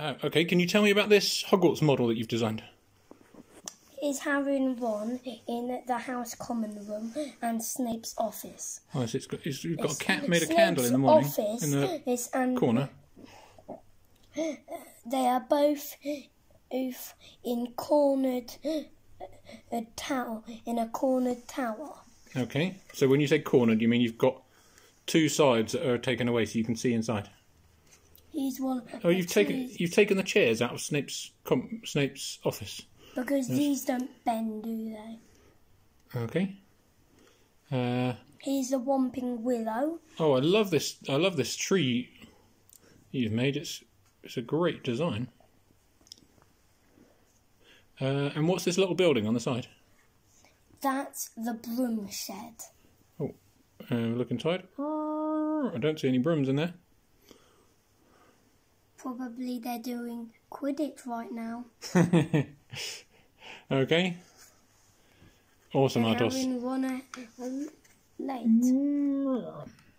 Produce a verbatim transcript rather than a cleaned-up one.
Uh, okay, can you tell me about this Hogwarts model that you've designed? Is Harry and Ron in the house common room and Snape's office. Oh, so it's got, it's, you've got It's a cat made a Snape's candle in the morning office in the is, um, corner. They are both in cornered a tower in a cornered tower. Okay, so when you say cornered, you mean you've got two sides that are taken away so you can see inside. He's one. Oh, you've taken you've taken the chairs out of Snape's com, Snape's office. Because yes. These don't bend, do they? Okay. Uh, He's the Whomping Willow. oh, I love this! I love this tree you've made. It's it's a great design. Uh, and what's this little building on the side? That's the broom shed. Oh, uh, look inside. I don't see any brooms in there. Probably they're doing Quidditch right now. Okay. Awesome, Artos. They're having one uh, late.